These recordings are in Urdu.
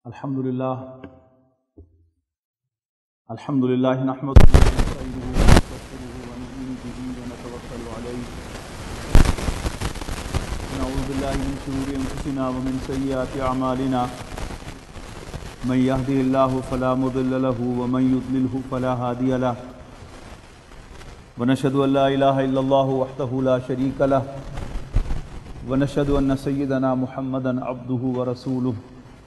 الحمدللہ نحمده ونستعينه ونستغفره ونؤمن به ونتوکل علیہ ونعوذ باللہ من شرور انفسنا ومن سیئات اعمالنا من يهده الله فلا مضل له ومن يضلل فلا هادي له ونشهد ان لا اله الا الله وحده لا شريك له ونشهد ان سيدنا محمدا عبده ورسوله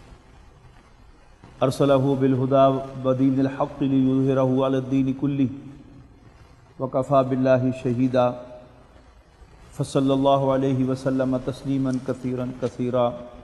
ارسلہ بالہدی ودین الحق لیظہرہ علی الدین کلہ وکفی باللہ شہیدا فصلی اللہ علیہ وسلم تسلیما کثیرا کثیرا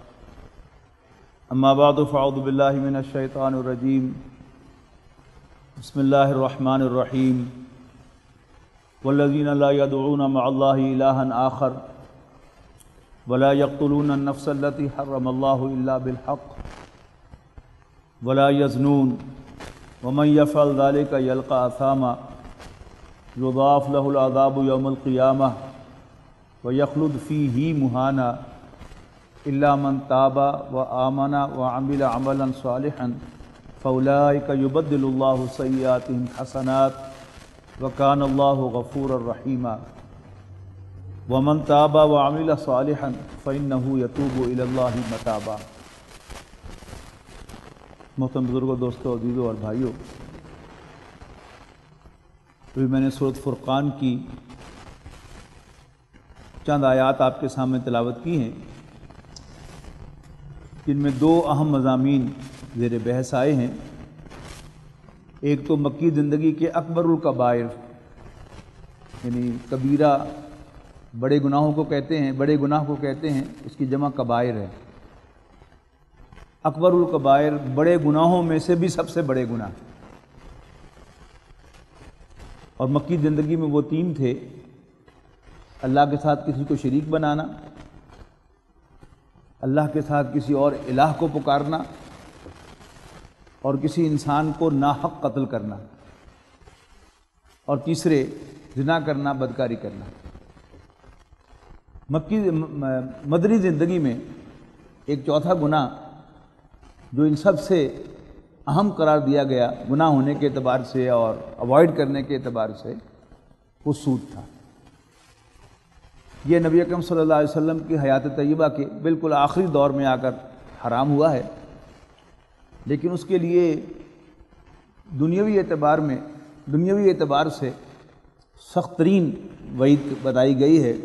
اما بعد فاعوذ باللہ من الشیطان الرجیم بسم اللہ الرحمن الرحیم والذین لا يدعون مع اللہ الہا آخر ولا يقتلون النفس التي حرم اللہ الا بالحق ولا يزنون ومن يفعل ذلك يلقى أثاما يضاعف له العذاب يوم القيامة ويخلد فيه مهانا إلا من تاب وآمن وعمل عملا صالحا فأولئك يبدل الله سيئاتهم حسنات وكان الله غفورا رحيما ومن تاب وعمل صالحا فإنه يتوب إلى الله متابا۔ محترم بزرگوں، دوستوں، عزیزوں اور بھائیوں، ابھی میں نے سورۃ فرقان کی چند آیات آپ کے سامنے تلاوت کی ہیں، جن میں دو اہم مضامین زیر بحث آئے ہیں۔ ایک تو مکی زندگی کے اکبر الکبائر، یعنی کبیرہ بڑے گناہوں کو کہتے ہیں، بڑے گناہ کو کہتے ہیں، اس کی جمع کبائر ہے۔ اکبر الکبائر بڑے گناہوں میں سے بھی سب سے بڑے گناہ، اور مکی زندگی میں وہ تین تھے: اللہ کے ساتھ کسی کو شریک بنانا، اللہ کے ساتھ کسی اور الہ کو پکارنا، اور کسی انسان کو ناحق قتل کرنا، اور تیسرے زنا کرنا، بدکاری کرنا۔ مدنی زندگی میں ایک چوتھا گناہ جو ان سب سے اہم قرار دیا گیا گناہ ہونے کے اعتبار سے اور اوائڈ کرنے کے اعتبار سے، وہ سود تھا۔ یہ نبی اکرم صلی اللہ علیہ وسلم کی حیات طیبہ کے بالکل آخری دور میں آ کر حرام ہوا ہے، لیکن اس کے لیے دنیاوی اعتبار سے سخت ترین وعید بتائی گئی ہے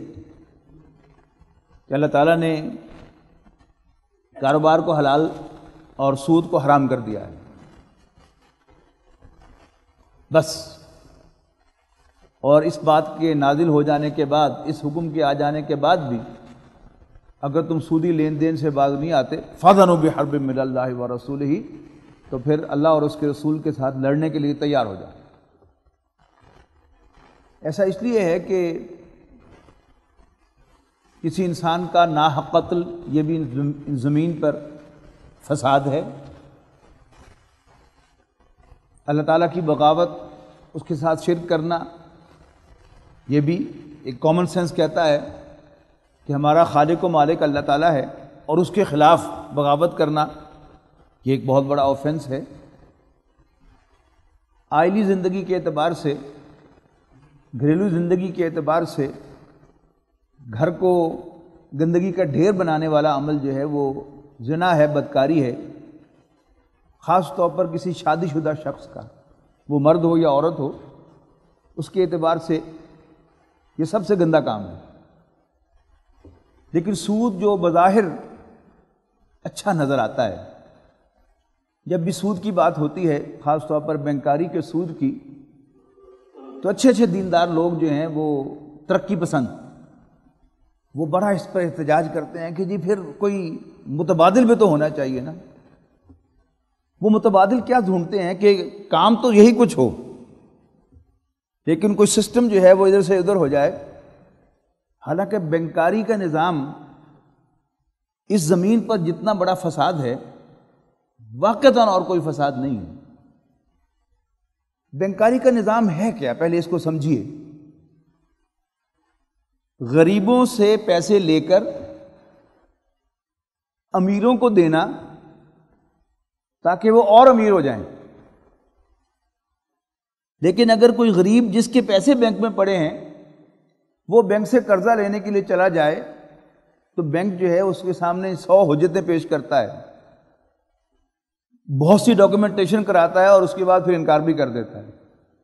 کہ اللہ تعالیٰ نے کاروبار کو حلال اور سود کو حرام کر دیا ہے، بس۔ اور اس بات کے نازل ہو جانے کے بعد، اس حکم کے آ جانے کے بعد بھی اگر تم سودی لین دین سے باز نہیں آتے، فَأْذَنُوا بِحَرْبٍ مِّنَ اللَّهِ وَرَسُولِهِ، تو پھر اللہ اور اس کے رسول کے ساتھ لڑنے کے لیے تیار ہو جاؤ۔ ایسا اس لیے ہے کہ کسی انسان کا ناحق قتل، یہ بھی زمین پر فساد ہے۔ اللہ تعالیٰ کی بغاوت، اس کے ساتھ شرک کرنا، یہ بھی ایک کامن سینس کہتا ہے کہ ہمارا خالق و مالک اللہ تعالیٰ ہے، اور اس کے خلاف بغاوت کرنا یہ ایک بہت بڑا آفینس ہے۔ آئلی زندگی کے اعتبار سے، گھریلو زندگی کے اعتبار سے، گھر کو گندگی کا ڈھیر بنانے والا عمل جو ہے وہ زنا ہے، بدکاری ہے، خاص طور پر کسی شادی شدہ شخص کا، وہ مرد ہو یا عورت ہو، اس کے اعتبار سے یہ سب سے گندا کام ہے۔ لیکن سود جو بظاہر اچھا نظر آتا ہے، جب بھی سود کی بات ہوتی ہے، خاص طور پر بینکاری کے سود کی، تو اچھے دیندار لوگ جو ہیں وہ ترقی پسند، وہ بڑا اس پر احتجاج کرتے ہیں کہ جی پھر کوئی متبادل بھی تو ہونا چاہیے نا۔ وہ متبادل کیا ڈھونڈتے ہیں کہ کام تو یہی کچھ ہو، لیکن کوئی سسٹم جو ہے وہ ادھر سے ادھر ہو جائے۔ حالانکہ بینکاری کا نظام اس زمین پر جتنا بڑا فساد ہے، واقعتاً اور کوئی فساد نہیں ہے۔ بینکاری کا نظام ہے کیا؟ پہلے اس کو سمجھیے۔ غریبوں سے پیسے لے کر امیروں کو دینا تاکہ وہ اور امیر ہو جائیں۔ لیکن اگر کوئی غریب جس کے پیسے بینک میں پڑے ہیں وہ بینک سے قرضہ لینے کے لیے چلا جائے تو بینک جو ہے اس کے سامنے 100 حجتیں پیش کرتا ہے، بہت سی ڈاکومنٹیشن کراتا ہے اور اس کے بعد پھر انکار بھی کر دیتا ہے۔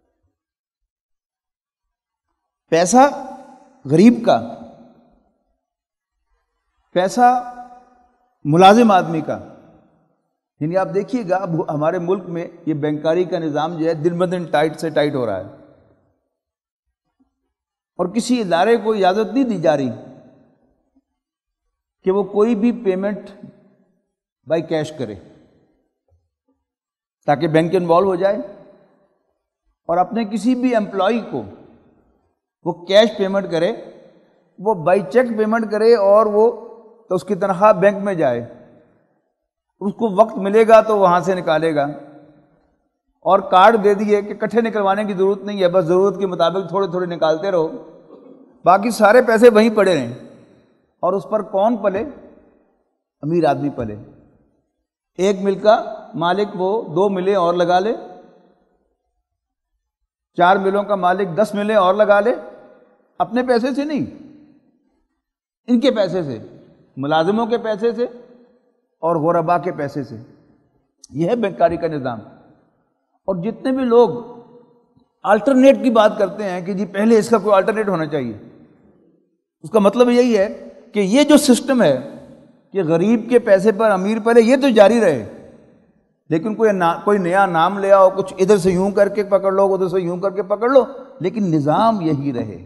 پیسہ غریب کا، پیسہ ملازم آدمی کا، یعنی آپ دیکھیے گا اب ہمارے ملک میں یہ بینکاری کا نظام جو ہے دن بدن ٹائٹ سے ٹائٹ ہو رہا ہے، اور کسی ادارے کو اجازت نہیں دی جا رہی کہ وہ کوئی بھی پیمنٹ بائی کیش کرے، تاکہ بینک انوالو ہو جائے اور اپنے کسی بھی امپلائی کو وہ کیش پیمنٹ کرے، وہ بائی چیک پیمنٹ کرے، اور وہ تو اس کی تنخواہ بینک میں جائے، اس کو وقت ملے گا تو وہاں سے نکالے گا، اور کارڈ دے دیے کہ اکٹھے نکلوانے کی ضرورت نہیں ہے، بس ضرورت کے مطابق تھوڑے تھوڑے نکالتے رہو، باقی سارے پیسے وہیں پڑے رہیں، اور اس پر کون پلے؟ امیر آدمی پلے۔ ایک مل کا مالک وہ 2 ملیں اور لگا لے، 4 ملوں کا مالک 10 ملیں اور لگا لے، اپنے پیسے سے نہیں، ان کے پیسے سے، ملازموں کے پیسے سے اور غربا کے پیسے سے۔ یہ ہے بینکاری کا نظام۔ اور جتنے بھی لوگ آلٹرنیٹ کی بات کرتے ہیں کہ جی پہلے اس کا کوئی آلٹرنیٹ ہونا چاہیے، اس کا مطلب یہی ہے کہ یہ جو سسٹم ہے کہ غریب کے پیسے پر امیر پہلے، یہ تو جاری رہے، لیکن کوئی نیا نام لے آؤ، کچھ ادھر سے یوں کر کے پکڑ لو، ادھر سے یوں کر کے پکڑ لو، لیکن نظام یہی رہے۔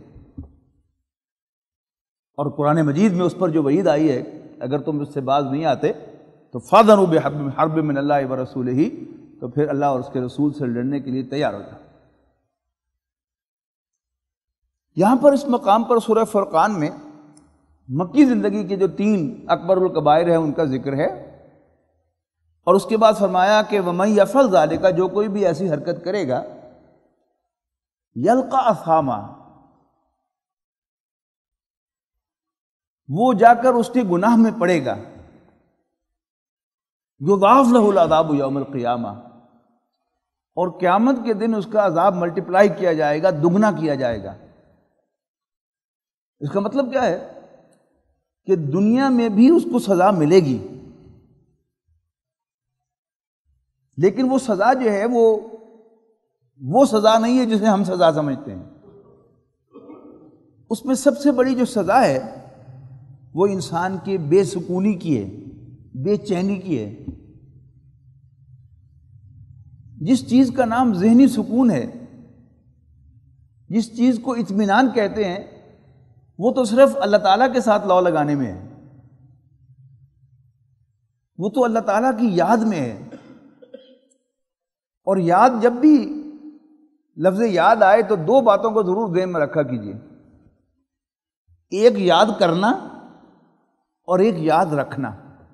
اور قرآن مجید میں اس پر جو وعید آئی ہے، اگر تم اس سے باز نہیں آتے تو فَاذَنُوا بِحَرْبٍ مِّنَ اللَّهِ وَرَسُولِهِ، تو پھر اللہ اور اس کے رسول سے لڑنے کے لیے تیار ہو جاؤ۔ یہاں پر اس مقام پر سورہ فرقان میں مکی زندگی کے جو 3 اکبر الکبائر ہیں ان کا ذکر ہے، اور اس کے بعد فرمایا کہ وَمَن يَفْعَلْ ذَلِكَ، جو کوئی بھی ایسی حرکت کرے گا، يَلْقَ أَثَامًا، وہ جا کر اس کے گناہ میں پڑے گا، يُضَاعَفْ لَهُ الْعَذَابُ يَوْمَ الْقِيَامَةِ، اور قیامت کے دن اس کا عذاب ملٹیپلائی کیا جائے گا، دگنا کیا جائے گا۔ اس کا مطلب کیا ہے کہ دنیا میں بھی اس کو سزا ملے گی، لیکن وہ سزا جو ہے وہ سزا نہیں ہے جسے ہم سزا سمجھتے ہیں۔ اس میں سب سے بڑی جو سزا ہے وہ انسان کے بے سکونی کی ہے، بے چینی کی ہے۔ جس چیز کا نام ذہنی سکون ہے، جس چیز کو اطمینان کہتے ہیں، وہ تو صرف اللہ تعالیٰ کے ساتھ لو لگانے میں ہے، وہ تو اللہ تعالیٰ کی یاد میں ہے۔ اور یاد، جب بھی لفظ یاد آئے تو 2 باتوں کو ضرور ذہن میں رکھا کیجیے، ایک یاد کرنا اور ایک یاد رکھنا۔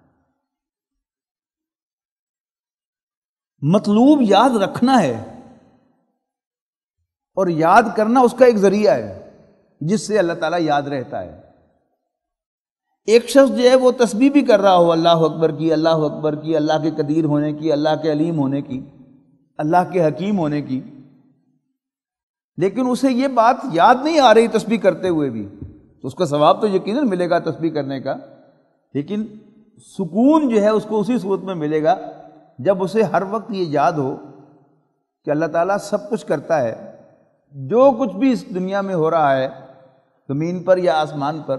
مطلوب یاد رکھنا ہے، اور یاد کرنا اس کا ایک ذریعہ ہے جس سے اللہ تعالیٰ یاد رہتا ہے۔ ایک شخص جو ہے وہ تسبیح بھی کر رہا ہو، اللہ اکبر کی، اللہ اکبر کی، اللہ کے قدیر ہونے کی، اللہ کے علیم ہونے کی، اللہ کے حکیم ہونے کی، لیکن اسے یہ بات یاد نہیں آ رہی تسبیح کرتے ہوئے بھی، تو اس کا ثواب تو یقیناً ملے گا تسبیح کرنے کا، لیکن سکون جو ہے اس کو اسی صورت میں ملے گا جب اسے ہر وقت یہ یاد ہو کہ اللہ تعالیٰ سب کچھ کرتا ہے، جو کچھ بھی اس دنیا میں ہو رہا ہے، زمین پر یا آسمان پر،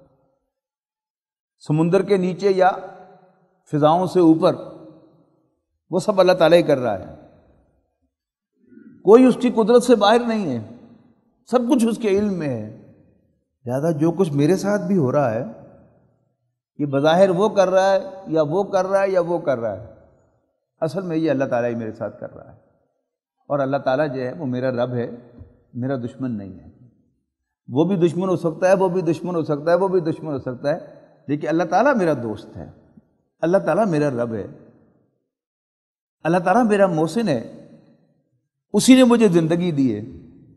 سمندر کے نیچے یا فضاؤں سے اوپر، وہ سب اللہ تعالیٰ ہی کر رہا ہے، کوئی اس کی قدرت سے باہر نہیں ہے، سب کچھ اس کے علم میں ہے۔ لہذا جو کچھ میرے ساتھ بھی ہو رہا ہے، یہ بظاہر وہ کر رہا ہے یا وہ کر رہا ہے یا وہ کر رہا ہے، اصل میں یہ اللہ تعالیٰ ہی میرے ساتھ کر رہا ہے، اور اللہ تعالیٰ جو ہے وہ میرا رب ہے، میرا دشمن نہیں ہے۔ وہ بھی دشمن ہو سکتا ہے، وہ بھی دشمن ہو سکتا ہے، وہ بھی دشمن ہو سکتا ہے، لیکن اللہ تعالیٰ میرا دوست ہے، اللہ تعالیٰ میرا رب ہے، اللہ تعالیٰ میرا محسن ہے، اسی نے مجھے زندگی دی ہے،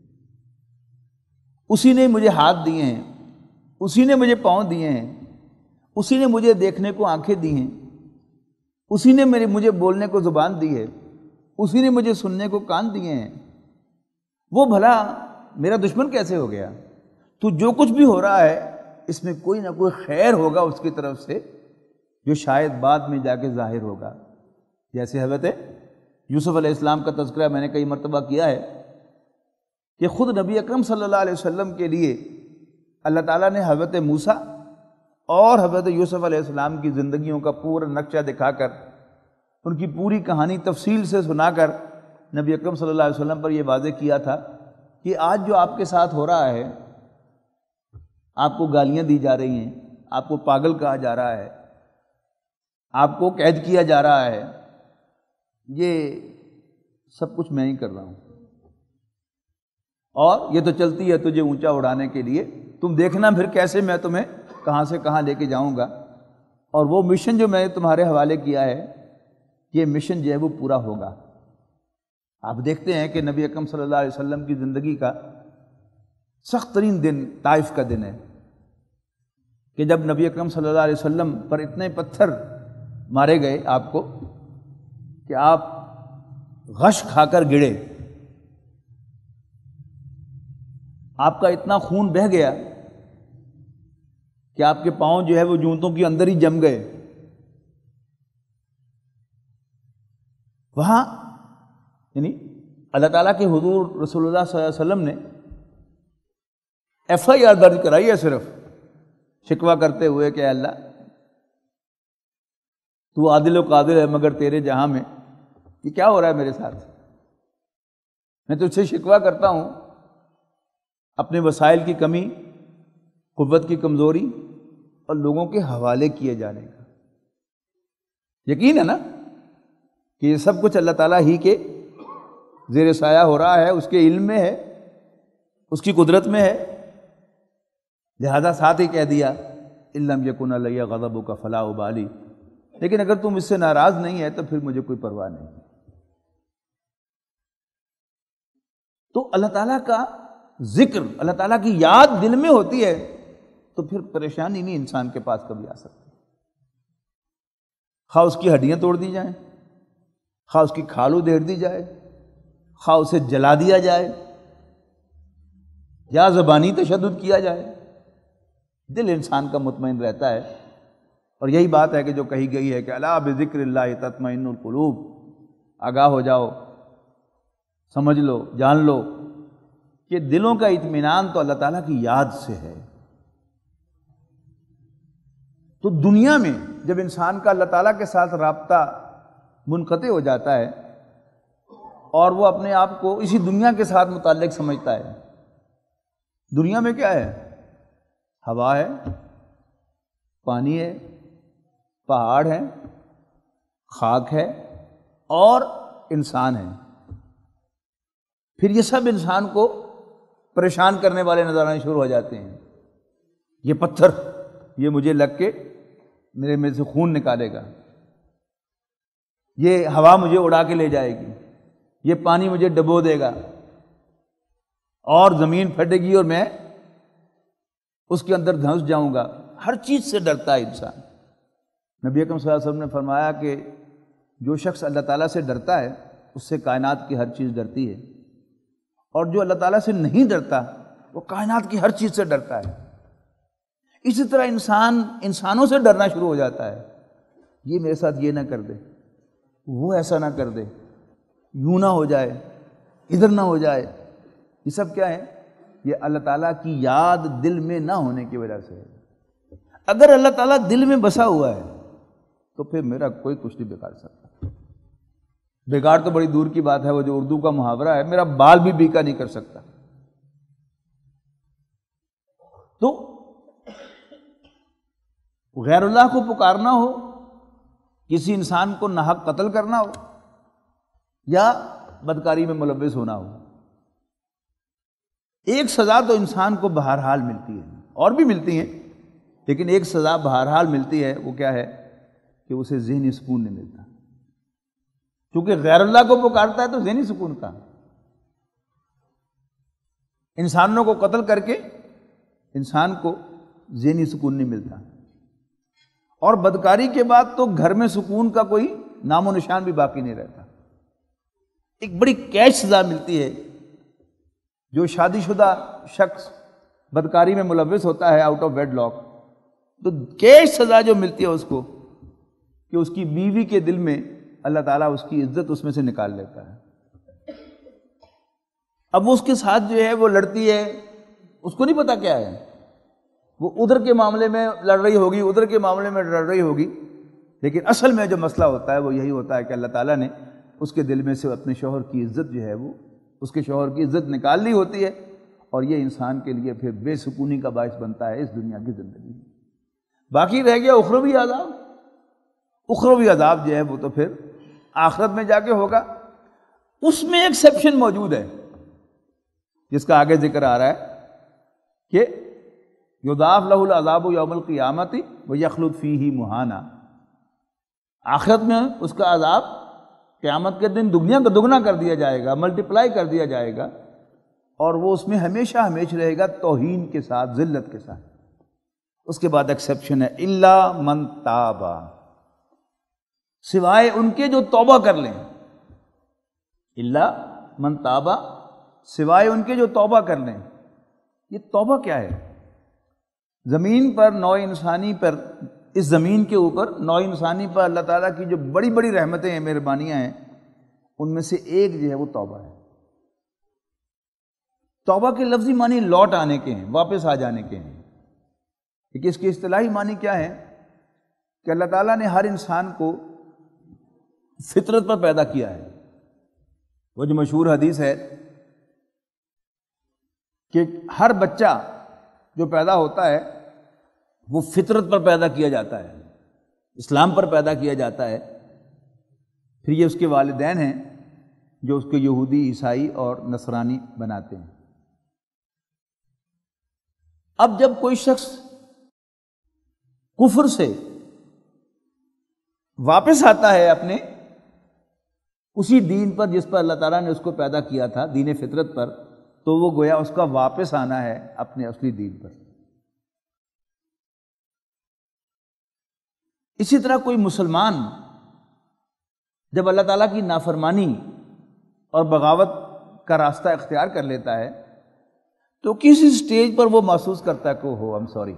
اسی نے مجھے ہاتھ دیے ہیں، اسی نے مجھے پاؤں دیے ہیں، اسی نے مجھے دیکھنے کو آنکھیں دی ہیں، اسی نے مجھے بولنے کو زبان دی ہے، اسی نے مجھے سننے کو کان دیے ہیں، وہ بھلا میرا دشمن کیسے ہو گیا؟ تو جو کچھ بھی ہو رہا ہے اس میں کوئی نہ کوئی خیر ہوگا اس کی طرف سے، جو شاید بعد میں جا کے ظاہر ہوگا۔ جیسے حضرت یوسف علیہ السلام کا تذکرہ میں نے کئی مرتبہ کیا ہے کہ خود نبی اکرم صلی اللہ علیہ وسلم کے لیے اللہ تعالیٰ نے حضرت موسیٰ اور حضرت یوسف علیہ السلام کی زندگیوں کا پورا نقشہ دکھا کر، ان کی پوری کہانی تفصیل سے سنا کر نبی اکرم صلی اللہ علیہ وسلم پر یہ واضح کیا تھا کہ آج جو آپ کے ساتھ ہو رہا ہے، آپ کو گالیاں دی جا رہی ہیں، آپ کو پاگل کہا جا رہا ہے، آپ کو قید کیا جا رہا ہے، یہ سب کچھ میں ہی کر رہا ہوں، اور یہ تو چلتی ہے تجھے اونچا اڑانے کے لیے، تم دیکھنا پھر کیسے میں تمہیں کہاں سے کہاں لے کے جاؤں گا، اور وہ مشن جو میں نے تمہارے حوالے کیا ہے، یہ مشن جو ہے وہ پورا ہوگا۔ آپ دیکھتے ہیں کہ نبی اکرم صلی اللہ علیہ وسلم کی زندگی کا سخت ترین دن طائف کا دن ہے، کہ جب نبی اکرم صلی اللہ علیہ وسلم پر اتنے پتھر مارے گئے آپ کو کہ آپ غش کھا کر گڑے، آپ کا اتنا خون بہہ گیا کہ آپ کے پاؤں جو ہے وہ جوتوں کے اندر ہی جم گئے۔ وہاں یعنی اللہ تعالیٰ کے حضور رسول اللہ صلی اللہ علیہ وسلم نے FIR درج کرائی ہے صرف شکوہ کرتے ہوئے کہ اے اللہ تو عادل و قادر ہے، مگر تیرے جہاں میں یہ کیا ہو رہا ہے میرے ساتھ؟ میں تجھ سے شکوہ کرتا ہوں اپنے وسائل کی کمی، قوت کی کمزوری اور لوگوں کے حوالے کیے جانے کا۔ یقین ہے نا کہ یہ سب کچھ اللہ تعالیٰ ہی کے زیر سایہ ہو رہا ہے، اس کے علم میں ہے، اس کی قدرت میں ہے، لہذا ساتھ ہی کہہ دیا ان لم یکن علی غضبک فلا ابالی، لیکن اگر تم اس سے ناراض نہیں ہے تو پھر مجھے کوئی پرواہ نہیں۔ تو اللہ تعالیٰ کا ذکر، اللہ تعالیٰ کی یاد دل میں ہوتی ہے تو پھر پریشانی نہیں انسان کے پاس کبھی آ سکتی، خواہ اس کی ہڈیاں توڑ دی جائیں، خواہ اس کی کھال ادھیڑ دی جائے، خواہ اسے جلا دیا جائے یا زبانی تشدد کیا جائے، دل انسان کا مطمئن رہتا ہے۔ اور یہی بات ہے کہ جو کہی گئی ہے کہ الا بذکر اللہ تطمئن القلوب، آگاہ ہو جاؤ، سمجھ لو، جان لو کہ دلوں کا اطمینان تو اللہ تعالیٰ کی یاد سے ہے۔ تو دنیا میں جب انسان کا اللہ تعالیٰ کے ساتھ رابطہ منقطع ہو جاتا ہے اور وہ اپنے آپ کو اسی دنیا کے ساتھ متعلق سمجھتا ہے، دنیا میں کیا ہے؟ ہوا ہے، پانی ہے، پہاڑ ہے، خاک ہے اور انسان ہے۔ پھر یہ سب انسان کو پریشان کرنے والے نظر آنے شروع ہو جاتے ہیں۔ یہ پتھر یہ مجھے لگ کے میرے میں سے خون نکالے گا، یہ ہوا مجھے اڑا کے لے جائے گی، یہ پانی مجھے ڈبو دے گا، اور زمین پھٹے گی اور میں اس کے اندر دھنس جاؤں گا۔ ہر چیز سے ڈرتا ہے انسان۔ نبی اکرم صلی اللہ علیہ وسلم نے فرمایا کہ جو شخص اللہ تعالیٰ سے ڈرتا ہے اس سے کائنات کی ہر چیز ڈرتی ہے، اور جو اللہ تعالیٰ سے نہیں ڈرتا وہ کائنات کی ہر چیز سے ڈرتا ہے۔ اسی طرح انسان انسانوں سے ڈرنا شروع ہو جاتا ہے، یہ میرے ساتھ یہ نہ کر دے، وہ ایسا نہ کر دے، یوں نہ ہو جائے، ادھر نہ ہو جائے۔ یہ سب کیا ہے؟ یہ اللہ تعالیٰ کی یاد دل میں نہ ہونے کی وجہ سے ہے۔ اگر اللہ تعالیٰ دل میں بسا ہوا ہے تو پھر میرا کوئی کچھ نہیں بگاڑ سکتا۔ بگاڑ تو بڑی دور کی بات ہے، وہ جو اردو کا محاورہ ہے، میرا بال بھی بیکا نہیں کر سکتا۔ تو غیر اللہ کو پکارنا ہو، کسی انسان کو ناحق قتل کرنا ہو یا بدکاری میں ملوث ہونا ہو، ایک سزا تو انسان کو بہرحال ملتی ہے، اور بھی ملتی ہیں، لیکن ایک سزا بہرحال ملتی ہے، وہ کیا ہے کہ اسے ذہنی سکون نہیں ملتا، کیونکہ غیر اللہ کو پکارتا ہے تو ذہنی سکون کا، انسانوں کو قتل کر کے انسان کو ذہنی سکون نہیں ملتا۔ اور بدکاری کے بعد تو گھر میں سکون کا کوئی نام و نشان بھی باقی نہیں رہتا۔ ایک بڑی کیش سزا ملتی ہے۔ جو شادی شدہ شخص بدکاری میں ملوث ہوتا ہے آؤٹ آف ویڈ لاک، تو کیش سزا جو ملتی ہے اس کو، کہ اس کی بیوی کے دل میں اللہ تعالیٰ اس کی عزت اس میں سے نکال لیتا ہے۔ اب وہ اس کے ساتھ جو ہے وہ لڑتی ہے، اس کو نہیں پتا کیا ہے، وہ ادھر کے معاملے میں لڑ رہی ہوگی، ادھر کے معاملے میں لڑ رہی ہوگی، لیکن اصل میں جو مسئلہ ہوتا ہے وہ یہی ہوتا ہے کہ اللہ تعالیٰ نے اس کے دل میں سے اپنے شوہر کی عزت جو ہے وہ، اس کے شوہر کی عزت نکال لی ہوتی ہے، اور یہ انسان کے لیے پھر بے سکونی کا باعث بنتا ہے اس دنیا کی زندگی میں۔ باقی رہ گیا اخروی عذاب۔ اخروی عذاب جو ہے وہ تو پھر آخرت میں جا کے ہوگا۔ اس میں ایکسیپشن موجود ہے جس کا آگے ذکر آ رہا ہے کہ یضاعف لہ العذاب یوم القیامت ویخلد فیہ مہانا، آخرت میں اس کا عذاب قیامت کے دن دنیا کا دگنا کر دیا جائے گا، ملٹیپلائی کر دیا جائے گا، اور وہ اس میں ہمیشہ ہمیشہ رہے گا توہین کے ساتھ، ذلت کے ساتھ۔ اس کے بعد ایکسیپشن ہے الا من تاب، سوائے ان کے جو توبہ کر لیں۔ الا من تاب، سوائے ان کے جو توبہ کر لیں۔ یہ توبہ کیا ہے؟ زمین پر نوع انسانی پر، اس زمین کے اوپر نوع انسانی پر اللہ تعالیٰ کی جو بڑی بڑی رحمتیں ہیں، مہربانیاں ہیں، ان میں سے ایک جو ہے وہ توبہ ہے۔ توبہ کے لفظی معنی لوٹ آنے کے ہیں، واپس آ جانے کے ہیں، لیکن اس کی اصطلاحی معنی کیا ہے کہ اللہ تعالیٰ نے ہر انسان کو فطرت پر پیدا کیا ہے۔ وہ جو مشہور حدیث ہے کہ ہر بچہ جو پیدا ہوتا ہے وہ فطرت پر پیدا کیا جاتا ہے، اسلام پر پیدا کیا جاتا ہے، پھر یہ اس کے والدین ہیں جو اس کو یہودی، عیسائی اور نصرانی بناتے ہیں۔ اب جب کوئی شخص کفر سے واپس آتا ہے اپنے اسی دین پر جس پر اللہ تعالیٰ نے اس کو پیدا کیا تھا، دین فطرت پر، تو وہ گویا اس کا واپس آنا ہے اپنے اصلی دین پر۔ اسی طرح کوئی مسلمان جب اللہ تعالیٰ کی نافرمانی اور بغاوت کا راستہ اختیار کر لیتا ہے تو کسی سٹیج پر وہ محسوس کرتا ہے کہ ہو am sorry,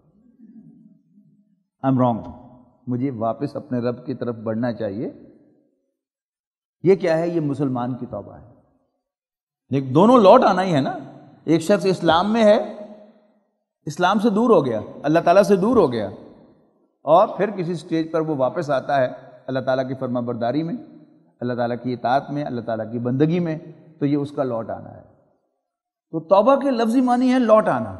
I am wrong, مجھے واپس اپنے رب کی طرف بڑھنا چاہیے۔ یہ کیا ہے؟ یہ مسلمان کی توبہ ہے۔ لیکن دونوں لوٹ آنا ہی ہے نا۔ ایک شخص اسلام میں ہے، اسلام سے دور ہو گیا، اللہ تعالیٰ سے دور ہو گیا، اور پھر کسی سٹیج پر وہ واپس آتا ہے اللہ تعالیٰ کی فرما برداری میں، اللہ تعالیٰ کی اطاعت میں، اللہ تعالیٰ کی بندگی میں، تو یہ اس کا لوٹ آنا ہے۔ تو توبہ کے لفظی معنی ہے لوٹ آنا۔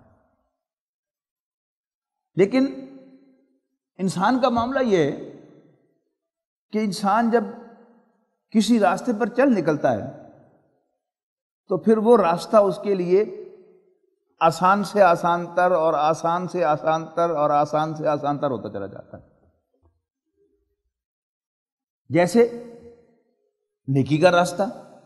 لیکن انسان کا معاملہ یہ ہے کہ انسان جب کسی راستے پر چل نکلتا ہے تو پھر وہ راستہ اس کے لیے آسان سے آسان تر اور آسان سے آسان تر اور آسان سے آسان تر ہوتا چلا جاتا ہے۔ جیسے نیکی کا راستہ،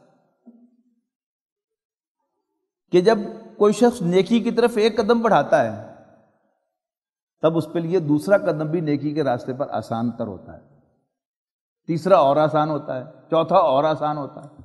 کہ جب کوئی شخص نیکی کی طرف ایک قدم بڑھاتا ہے تب اس کے لیے دوسرا قدم بھی نیکی کے راستے پر آسان تر ہوتا ہے، تیسرا اور آسان ہوتا ہے، چوتھا اور آسان ہوتا ہے۔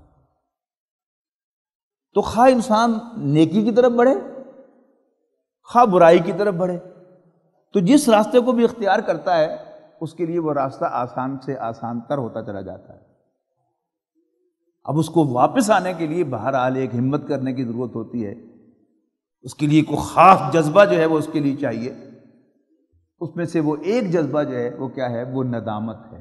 تو خواہ انسان نیکی کی طرف بڑھے خواہ برائی کی طرف بڑھے، تو جس راستے کو بھی اختیار کرتا ہے اس کے لیے وہ راستہ آسان سے آسان تر ہوتا چلا جاتا ہے۔ اب اس کو واپس آنے کے لیے بہرحال ایک ہمت کرنے کی ضرورت ہوتی ہے، اس کے لیے کوئی خاص جذبہ جو ہے وہ اس کے لیے چاہیے۔ اس میں سے وہ ایک جذبہ جو ہے وہ کیا ہے؟ وہ ندامت ہے،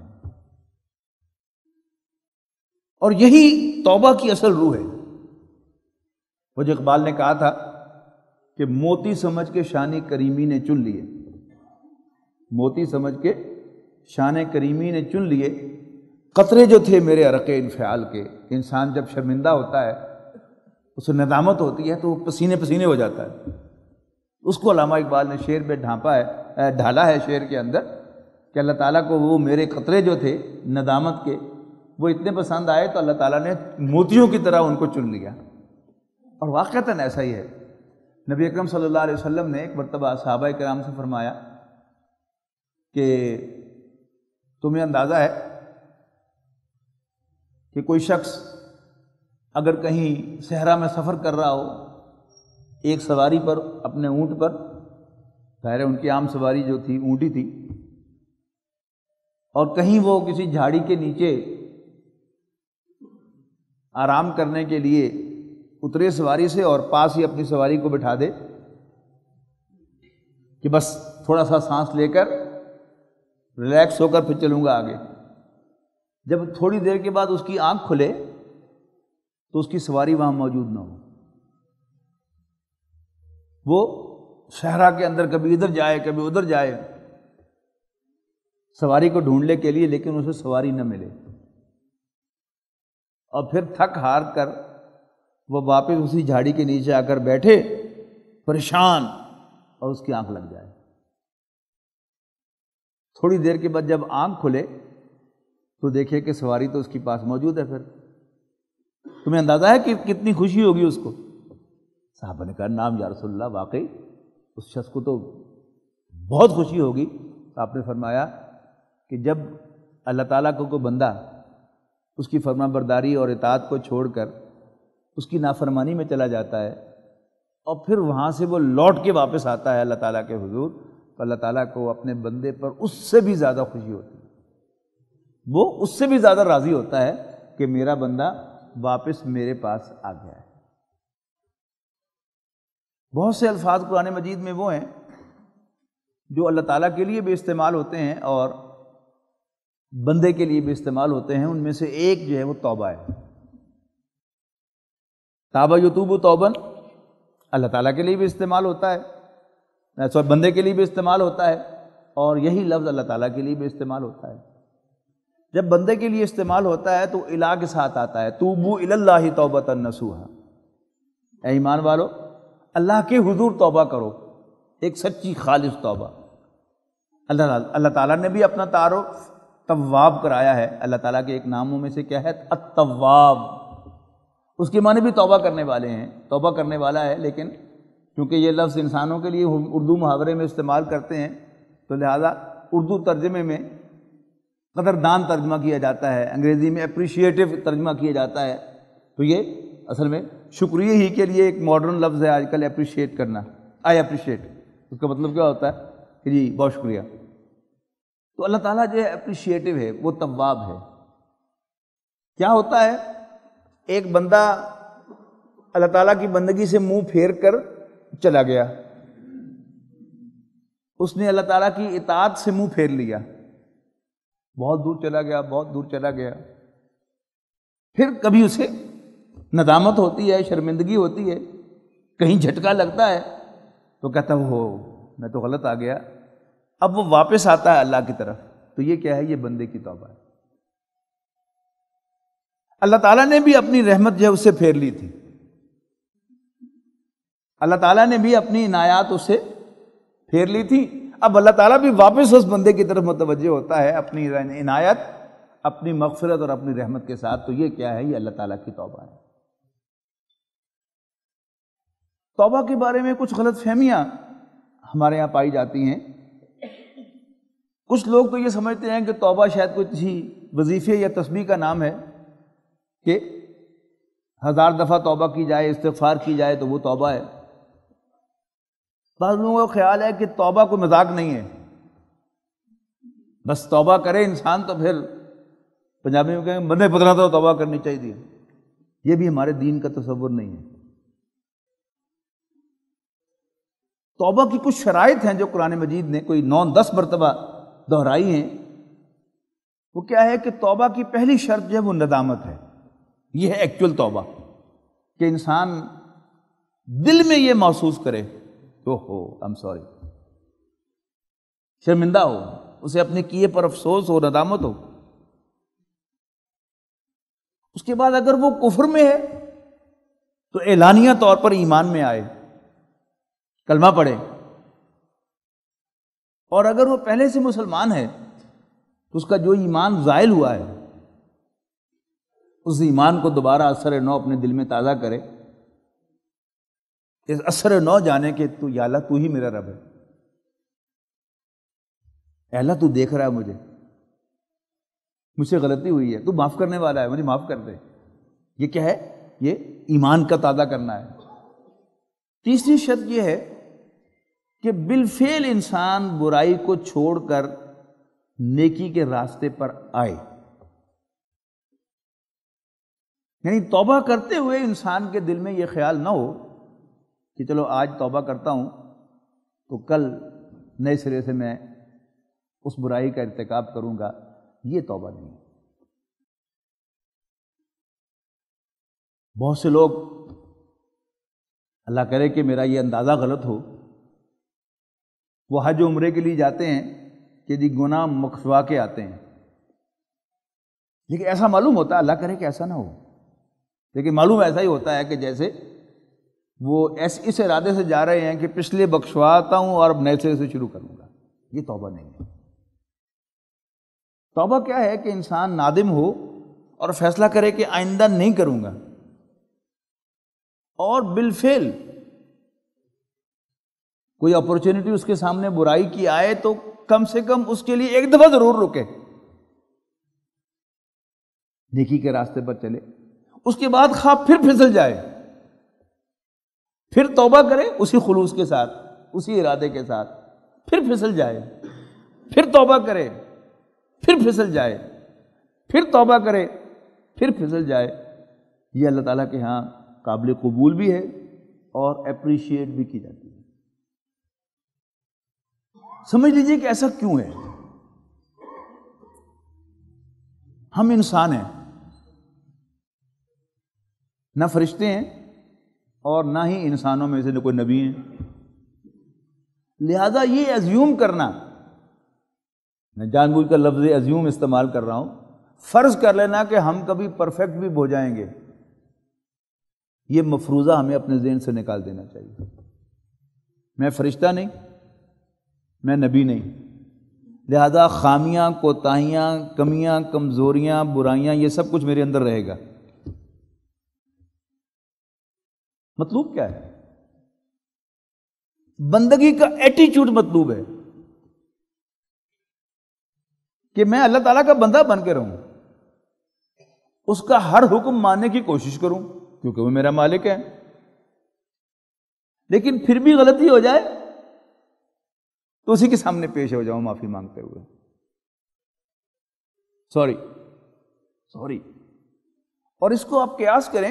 اور یہی توبہ کی اصل روح ہے۔ وہ جو اقبال نے کہا تھا کہ موتی سمجھ کے شان کریمی نے چن لیے، موتی سمجھ کے شان کریمی نے چن لیے، قطرے جو تھے میرے عرق انفعال کے۔ انسان جب شرمندہ ہوتا ہے، اسے ندامت ہوتی ہے تو وہ پسینے پسینے ہو جاتا ہے۔ اس کو علامہ اقبال نے شعر میں ڈھالا ہے شعر کے اندر کہ اللہ تعالیٰ کو وہ میرے قطرے جو تھے ندامت کے، وہ اتنے پسند آئے تو اللہ تعالیٰ نے موتیوں کی طرح ان کو چن لیا۔ اور واقعتاً ایسا ہی ہے۔ نبی اکرم صلی اللہ علیہ وسلم نے ایک مرتبہ صحابہ کرام سے فرمایا کہ تمہیں اندازہ ہے کہ کوئی شخص اگر کہیں صحرا میں سفر کر رہا ہو ایک سواری پر اپنے اونٹ پر، ظاہر ہے ان کی عام سواری جو تھی اونٹی تھی، اور کہیں وہ کسی جھاڑی کے نیچے آرام کرنے کے لیے اترے سواری سے اور پاس ہی اپنی سواری کو بٹھا دے کہ بس تھوڑا سا سانس لے کر ریلیکس ہو کر پھر چلوں گا آگے، جب تھوڑی دیر کے بعد اس کی آنکھ کھلے تو اس کی سواری وہاں موجود نہ ہو، وہ صحرا کے اندر کبھی ادھر جائے کبھی ادھر جائے سواری کو ڈھونڈنے کے لیے، لیکن اسے سواری نہ ملے، اور پھر تھک ہار کر وہ واپس اسی جھاڑی کے نیچے آ کر بیٹھے پریشان، اور اس کی آنکھ لگ جائے۔ تھوڑی دیر کے بعد جب آنکھ کھلے تو دیکھے کہ سواری تو اس کے پاس موجود ہے۔ پھر تمہیں اندازہ ہے کہ کتنی خوشی ہوگی اس کو؟ صحابہ نے کہا نام یا رسول اللہ، واقعی اس شخص کو تو بہت خوشی ہوگی۔ آپ نے فرمایا کہ جب اللہ تعالیٰ کو کوئی بندہ اس کی فرما برداری اور اطاعت کو چھوڑ کر اس کی نافرمانی میں چلا جاتا ہے اور پھر وہاں سے وہ لوٹ کے واپس آتا ہے اللہ تعالیٰ کے حضور، تو اللہ تعالیٰ کو اپنے بندے پر اس سے بھی زیادہ خوشی ہوتی ہے، وہ اس سے بھی زیادہ راضی ہوتا ہے کہ میرا بندہ واپس میرے پاس آ گیا ہے۔ بہت سے الفاظ قرآن مجید میں وہ ہیں جو اللہ تعالیٰ کے لیے بھی استعمال ہوتے ہیں اور بندے کے لیے بھی استعمال ہوتے ہیں، ان میں سے ایک جو ہے وہ توبہ ہے۔ تابہ یتوب توبن اللہ تعالیٰ کے لیے بھی استعمال ہوتا ہے، بندے کے لیے بھی استعمال ہوتا ہے، اور یہی لفظ اللہ تعالیٰ کے لیے بھی استعمال ہوتا ہے۔ جب بندے کے لیے استعمال ہوتا ہے تو الہ کے ساتھ آتا ہے، توبوا الی اللہ توبۃ نصوحا، اے ایمان والو اللہ کے حضور توبہ کرو، ایک سچی خالص توبہ۔ اللہ تعالیٰ نے بھی اپنا تعارف تواب کرایا ہے، اللہ تعالیٰ کے ایک ناموں میں سے کیا ہے؟ التواب، اس کے معنی بھی توبہ کرنے والے ہیں، توبہ کرنے والا ہے، لیکن کیونکہ یہ لفظ انسانوں کے لیے اردو محاورے میں استعمال کرتے ہیں تو لہذا اردو ترجمے میں قدردان ترجمہ کیا جاتا ہے، انگریزی میں اپریشیٹو ترجمہ کیا جاتا ہے، تو یہ اصل میں شکریہ ہی کے لیے ایک ماڈرن لفظ ہے آج کل، اپریشیٹ کرنا، آئی اپریشیٹ، اس کا مطلب کیا ہوتا ہے کہ جی بہت شکریہ۔ تو اللہ تعالیٰ جو ہے اپریشیٹو ہے، وہ تواب ہے۔ کیا ہوتا ہے؟ ایک بندہ اللہ تعالیٰ کی بندگی سے منہ پھیر کر چلا گیا، اس نے اللہ تعالیٰ کی اطاعت سے منہ پھیر لیا، بہت دور چلا گیا، بہت دور چلا گیا، پھر کبھی اسے ندامت ہوتی ہے، شرمندگی ہوتی ہے، کہیں جھٹکا لگتا ہے تو کہتا ہے ہو میں تو غلط آ گیا، اب وہ واپس آتا ہے اللہ کی طرف، تو یہ کیا ہے؟ یہ بندے کی توبہ ہے۔ اللہ تعالیٰ نے بھی اپنی رحمت جو ہے اسے پھیر لی تھی، اللہ تعالیٰ نے بھی اپنی عنایات اسے پھیر لی تھی، اب اللہ تعالیٰ بھی واپس اس بندے کی طرف متوجہ ہوتا ہے اپنی عنایت، اپنی مغفرت اور اپنی رحمت کے ساتھ، تو یہ کیا ہے؟ یہ اللہ تعالیٰ کی توبہ ہے۔ توبہ کے بارے میں کچھ غلط فہمیاں ہمارے یہاں پائی جاتی ہیں۔ کچھ لوگ تو یہ سمجھتے ہیں کہ توبہ شاید کوئی کسی وظیفے یا تسبیح کا نام ہے کہ 1000 دفعہ توبہ کی جائے، استغفار کی جائے تو وہ توبہ ہے۔ بعض لوگوں کا خیال ہے کہ توبہ کوئی مذاق نہیں ہے، بس توبہ کرے انسان تو پھر پنجابی میں کہیں بندے پتلا تو توبہ کرنی چاہیے، یہ بھی ہمارے دین کا تصور نہیں ہے۔ توبہ کی کچھ شرائط ہیں جو قرآن مجید نے کوئی 9-10 مرتبہ دہرائی ہیں۔ وہ کیا ہے کہ توبہ کی پہلی شرط جو ہے وہ ندامت ہے، یہ ہے ایکچول توبہ، کہ انسان دل میں یہ محسوس کرے I'm sorry، شرمندہ ہو، اسے اپنے کیے پر افسوس ہو، ندامت ہو۔ اس کے بعد اگر وہ کفر میں ہے تو اعلانیہ طور پر ایمان میں آئے، کلمہ پڑھے، اور اگر وہ پہلے سے مسلمان ہے تو اس کا جو ایمان زائل ہوا ہے اس ایمان کو دوبارہ اثر نو اپنے دل میں تازہ کرے، اس اثر نو جانے کہ تو یا اللہ تو ہی میرا رب ہے، اے اللہ تو دیکھ رہا ہے مجھ سے غلطی ہوئی ہے، تو معاف کرنے والا ہے، مجھے معاف کر دے۔ یہ کیا ہے؟ یہ ایمان کا تازہ کرنا ہے۔ تیسری شرط یہ ہے کہ بالفعل انسان برائی کو چھوڑ کر نیکی کے راستے پر آئے، یعنی توبہ کرتے ہوئے انسان کے دل میں یہ خیال نہ ہو کہ چلو آج توبہ کرتا ہوں تو کل نئے سرے سے میں اس برائی کا ارتکاب کروں گا۔ یہ توبہ نہیں ہے۔ بہت سے لوگ، اللہ کرے کہ میرا یہ اندازہ غلط ہو، وہ حج و عمرے کے لیے جاتے ہیں کہ جی گناہ مکھوا کے آتے ہیں، لیکن ایسا معلوم ہوتا ہے، اللہ کرے کہ ایسا نہ ہو، لیکن معلوم ایسا ہی ہوتا ہے کہ جیسے وہ اس ارادے سے جا رہے ہیں کہ پچھلے بخشواتا ہوں اور اب نئے سرے سے شروع کروں گا۔ یہ توبہ نہیں ہے۔ توبہ کیا ہے کہ انسان نادم ہو اور فیصلہ کرے کہ آئندہ نہیں کروں گا، اور بالفعل کوئی اپورچونٹی اس کے سامنے برائی کی آئے تو کم سے کم اس کے لیے ایک دفعہ ضرور رکے، نیکی کے راستے پر چلے، اس کے بعد خواہ پھر پھسل جائے، پھر توبہ کرے اسی خلوص کے ساتھ، اسی ارادے کے ساتھ، پھر پھسل جائے، پھر توبہ کرے، پھر پھسل جائے، پھر توبہ کرے، پھر پھسل جائے۔ یہ اللہ تعالیٰ کے ہاں قابل قبول بھی ہے اور اپریشیٹ بھی کی جاتی ہے۔ سمجھ لیجئے کہ ایسا کیوں ہے؟ ہم انسان ہیں، نہ فرشتے ہیں اور نہ ہی انسانوں میں سے کوئی نبی ہیں، لہذا یہ ایزیوم کرنا، میں جان بوجھ کر لفظ ایزیوم استعمال کر رہا ہوں، فرض کر لینا کہ ہم کبھی پرفیکٹ بھی ہو جائیں گے، یہ مفروضہ ہمیں اپنے ذہن سے نکال دینا چاہیے۔ میں فرشتہ نہیں، میں نبی نہیں، لہذا خامیاں، کوتاہیاں، کمیاں، کمزوریاں، برائیاں، یہ سب کچھ میرے اندر رہے گا۔ مطلوب کیا ہے؟ بندگی کا ایٹیچیوڈ مطلوب ہے کہ میں اللہ تعالیٰ کا بندہ بن کے رہوں، اس کا ہر حکم ماننے کی کوشش کروں کیونکہ وہ میرا مالک ہے، لیکن پھر بھی غلطی ہو جائے تو اسی کے سامنے پیش ہو جاؤں معافی مانگتے ہوئے، سوری۔ اور اس کو آپ قیاس کریں،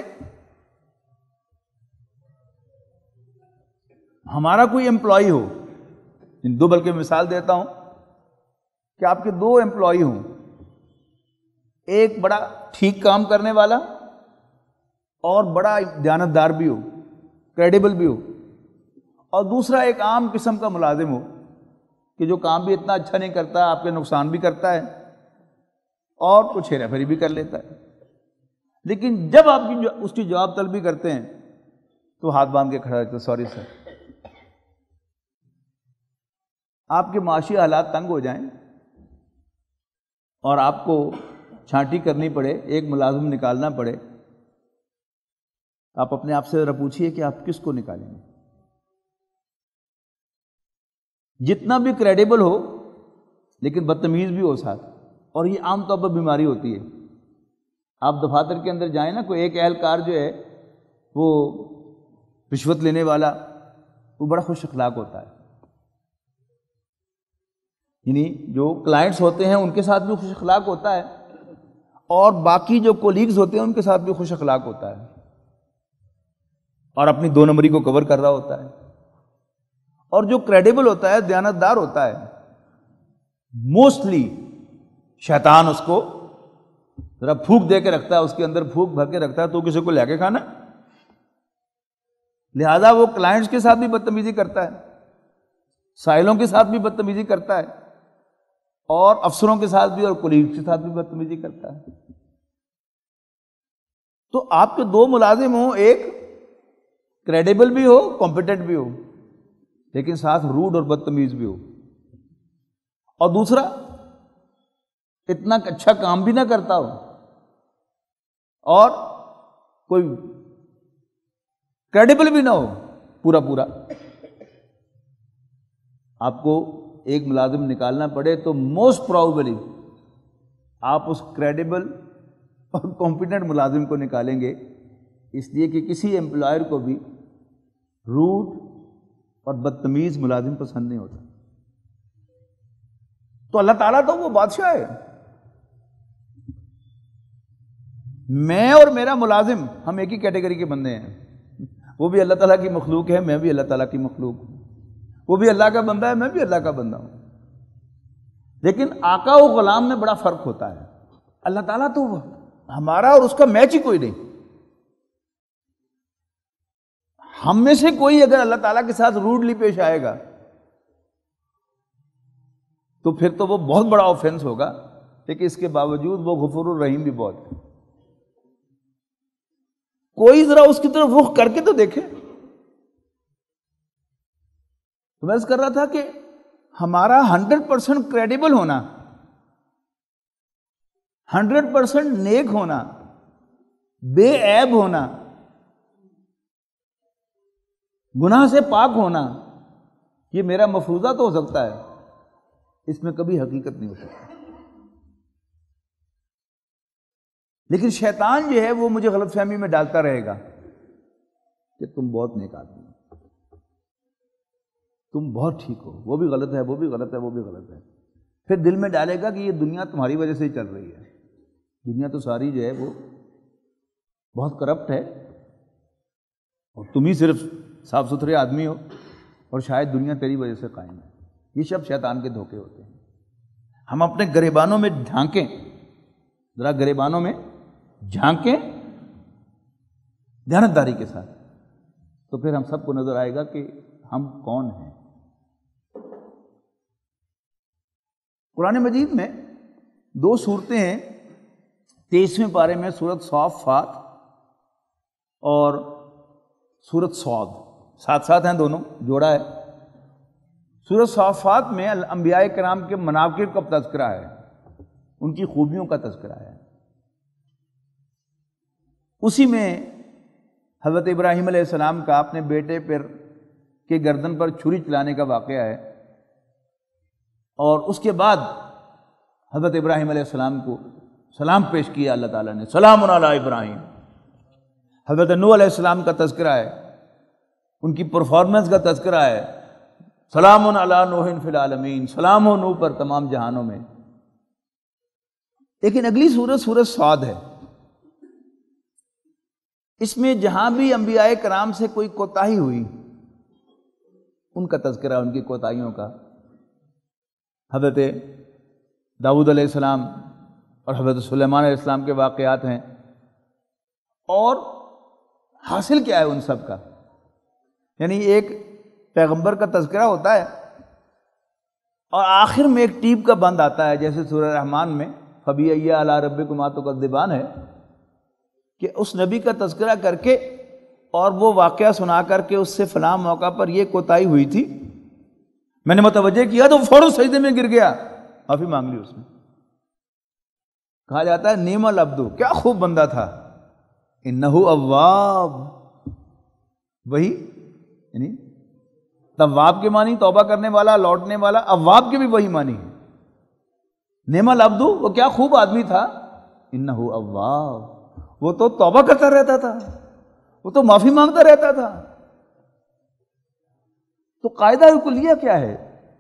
ہمارا کوئی امپلائی ہو، دو بلکہ مثال دیتا ہوں کہ آپ کے دو امپلائی ہوں، ایک بڑا ٹھیک کام کرنے والا اور بڑا دیانتدار بھی ہو، کریڈیبل بھی ہو، اور دوسرا ایک عام قسم کا ملازم ہو کہ جو کام بھی اتنا اچھا نہیں کرتا، آپ کے نقصان بھی کرتا ہے اور کچھ ہیرا پھیری بھی کر لیتا ہے، لیکن جب آپ اس کی جواب طلبی کرتے ہیں تو ہاتھ باندھ کے کھڑا رہتا ہے، سوری سر۔ آپ کے معاشی حالات تنگ ہو جائیں اور آپ کو چھانٹی کرنی پڑے، ایک ملازم نکالنا پڑے، آپ اپنے آپ سے ذرا پوچھئے کہ آپ کس کو نکالیں گے؟ جتنا بھی کریڈیبل ہو لیکن بدتمیز بھی ہو ساتھ، اور یہ عام طور پر بیماری ہوتی ہے۔ آپ دفاتر کے اندر جائیں نا، کوئی ایک اہلکار جو ہے وہ رشوت لینے والا، وہ بڑا خوش اخلاق ہوتا ہے، یعنی جو کلائنٹس ہوتے ہیں ان کے ساتھ بھی خوش اخلاق ہوتا ہے اور باقی جو کولیگز ہوتے ہیں ان کے ساتھ بھی خوش اخلاق ہوتا ہے، اور اپنی دو نمبری کو کور کر رہا ہوتا ہے۔ اور جو کریڈیبل ہوتا ہے، دیانتدار ہوتا ہے، موسٹلی شیطان اس کو ذرا پھونک دے کے رکھتا ہے، اس کے اندر پھونک بھر کے رکھتا ہے تو کسی کو لے کے کھانا، لہذا وہ کلائنٹس کے ساتھ بھی بدتمیزی کرتا ہے، سائلوں کے ساتھ بھی بدتمیزی کرتا ہے، اور افسروں کے ساتھ بھی اور کولیگز کے ساتھ بھی بدتمیزی کرتا ہے۔ تو آپ کے دو ملازم ہوں، ایک کریڈیبل بھی ہو، کمپیٹنٹ بھی ہو، لیکن ساتھ روڈ اور بدتمیز بھی ہو، اور دوسرا اتنا اچھا کام بھی نہ کرتا ہو اور کوئی کریڈیبل بھی نہ ہو پورا۔ آپ کو ایک ملازم نکالنا پڑے تو موسٹ پروبیبلی آپ اس کریڈیبل اور کمپیٹنٹ ملازم کو نکالیں گے، اس لیے کہ کسی امپلائر کو بھی روڈ اور بدتمیز ملازم پسند نہیں ہوتا۔ تو اللہ تعالیٰ تو وہ بادشاہ ہے، میں اور میرا ملازم ہم ایک ہی کیٹیگری کے بندے ہیں، وہ بھی اللہ تعالیٰ کی مخلوق ہے، میں بھی اللہ تعالیٰ کی مخلوق ہوں، وہ بھی اللہ کا بندہ ہے، میں بھی اللہ کا بندہ ہوں، لیکن آقا و غلام میں بڑا فرق ہوتا ہے۔ اللہ تعالیٰ تو ہمارا اور اس کا میچ ہی کوئی نہیں۔ ہم میں سے کوئی اگر اللہ تعالیٰ کے ساتھ روڈلی پیش آئے گا تو پھر تو وہ بہت بڑا آفینس ہوگا، لیکن اس کے باوجود وہ غفور الرحیم بھی بہت ہے۔ کوئی ذرا اس کی طرف رخ کر کے تو دیکھے۔ تو میں عرض کر رہا تھا کہ ہمارا 100% کریڈیبل ہونا، 100% نیک ہونا، بے عیب ہونا، گناہ سے پاک ہونا، یہ میرا مفروضہ تو ہو سکتا ہے، اس میں کبھی حقیقت نہیں ہو سکتی۔ لیکن شیطان جو ہے وہ مجھے غلط فہمی میں ڈالتا رہے گا کہ تم بہت نیک آدمی ہو، تم بہت ٹھیک ہو، وہ بھی غلط ہے، وہ بھی غلط ہے، وہ بھی غلط ہے۔ پھر دل میں ڈالے گا کہ یہ دنیا تمہاری وجہ سے ہی چل رہی ہے، دنیا تو ساری جو ہے وہ بہت کرپٹ ہے، اور تم ہی صرف صاف ستھرے آدمی ہو، اور شاید دنیا تیری وجہ سے قائم ہے۔ یہ سب شیطان کے دھوکے ہوتے ہیں۔ ہم اپنے گریبانوں میں جھانکیں، ذرا گریبانوں میں جھانکیں دیانتداری کے ساتھ، تو پھر ہم سب کو نظر آئے گا کہ ہم کون ہیں۔ قرآن مجید میں 2 صورتیں ہیں، 23ویں پارے میں سورۃ صافات اور سورۃ صاد، ساتھ ساتھ ہیں، دونوں جوڑا ہے۔ سورۃ صافات میں انبیاء کرام کے مناقب کا تذکرہ ہے، ان کی خوبیوں کا تذکرہ ہے۔ اسی میں حضرت ابراہیم علیہ السلام کا اپنے بیٹے پر کے گردن پر چھری چلانے کا واقعہ ہے، اور اس کے بعد حضرت ابراہیم علیہ السلام کو سلام پیش کیا اللہ تعالیٰ نے، سلام علی ابراہیم۔ حضرت نوح علیہ السلام کا تذکرہ ہے، ان کی پرفارمنس کا تذکرہ ہے، سلام علی نوح فی العالمین، سلام و نوح پر تمام جہانوں میں۔ لیکن اگلی سورت سورۃ صاد ہے، اس میں جہاں بھی انبیاء کرام سے کوئی کوتاہی ہوئی ان کا تذکرہ، ان کی کوتاہیوں کا۔ حضرت داؤد علیہ السلام اور حضرت سلیمان علیہ السلام کے واقعات ہیں، اور حاصل کیا ہے ان سب کا؟ یعنی ایک پیغمبر کا تذکرہ ہوتا ہے اور آخر میں ایک ٹیپ کا بند آتا ہے، جیسے سورہ رحمان میں فَبِأَيِّ آلَاءِ رَبِّكُمَا تُكَذِّبَانِ ہے، کہ اس نبی کا تذکرہ کر کے اور وہ واقعہ سنا کر کے اس سے فلاں موقع پر یہ کوتاہی ہوئی تھی، میں نے متوجہ کیا تو فوراً سجدے میں گر گیا، معافی مانگ لی اس نے۔ کہا جاتا ہے نعم العبد، کیا خوب بندہ تھا، انہ اواب، وہی یعنی تواب کے معنی توبہ کرنے والا، لوٹنے والا، اواب کے بھی وہی معنی ہے۔ نعم العبد، وہ کیا خوب آدمی تھا، انہ اواب، وہ تو توبہ کرتا رہتا تھا، وہ تو معافی مانگتا رہتا تھا۔ تو قاعدہ کلیہ کیا ہے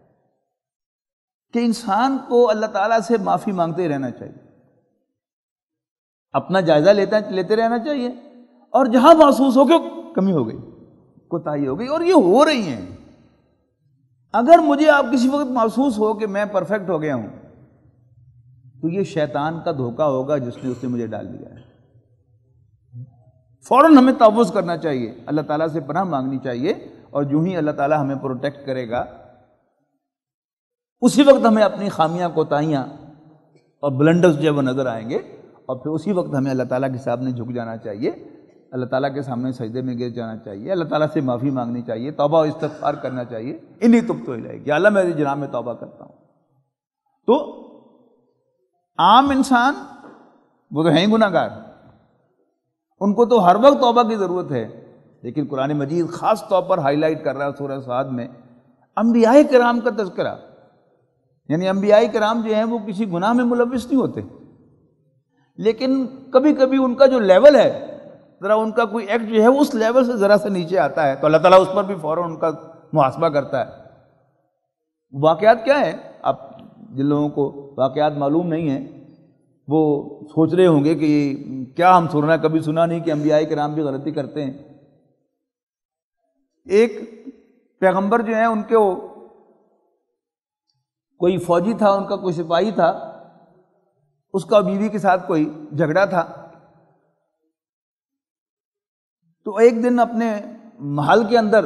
کہ انسان کو اللہ تعالیٰ سے معافی مانگتے رہنا چاہیے، اپنا جائزہ لیتے رہنا چاہیے، اور جہاں محسوس ہو کہ کمی ہو گئی، کوتاہی ہو گئی، اور یہ ہو رہی ہیں، اگر مجھے آپ کسی وقت محسوس ہو کہ میں پرفیکٹ ہو گیا ہوں تو یہ شیطان کا دھوکہ ہوگا جس نے مجھے ڈال دیا ہے۔ فوراً ہمیں تعوذ کرنا چاہیے، اللہ تعالیٰ سے پناہ مانگنی چاہیے، اور جو ہی اللہ تعالیٰ ہمیں پروٹیکٹ کرے گا اسی وقت ہمیں اپنی خامیاں، کوتاہیاں اور بلنڈرز جو وہ نظر آئیں گے، اور پھر اسی وقت ہمیں اللہ تعالیٰ کے سامنے جھک جانا چاہیے، اللہ تعالیٰ کے سامنے سجدے میں گر جانا چاہیے، اللہ تعالیٰ سے معافی مانگنی چاہیے، توبہ و استغفار کرنا چاہیے، انی تبت الیک، یا اللہ میری جناب میں توبہ کرتا ہوں۔ تو عام انسان وہ تو ہیں ہی گناہگار، ان کو تو ہر وقت توبہ کی ضرورت ہے، لیکن قرآن مجید خاص طور پر ہائی لائٹ کر رہا ہے سورہ صاد میں انبیاء کرام کا تذکرہ، یعنی انبیاء کرام جو ہیں وہ کسی گناہ میں ملوث نہیں ہوتے، لیکن کبھی کبھی ان کا جو لیول ہے، ذرا ان کا کوئی ایکٹ جو ہے اس لیول سے ذرا سے نیچے آتا ہے تو اللہ تعالیٰ اس پر بھی فوراً ان کا محاسبہ کرتا ہے۔ واقعات کیا ہیں؟ آپ جن لوگوں کو واقعات معلوم نہیں ہیں وہ سوچ رہے ہوں گے کہ کیا ہم سن رہے ہیں، کبھی سنا نہیں کہ انبیاء کرام بھی غلطی کرتے ہیں۔ ایک پیغمبر جو ہیں ان کے کوئی فوجی تھا، ان کا کوئی سپاہی تھا، اس کا بیوی کے ساتھ کوئی جھگڑا تھا، تو ایک دن اپنے محل کے اندر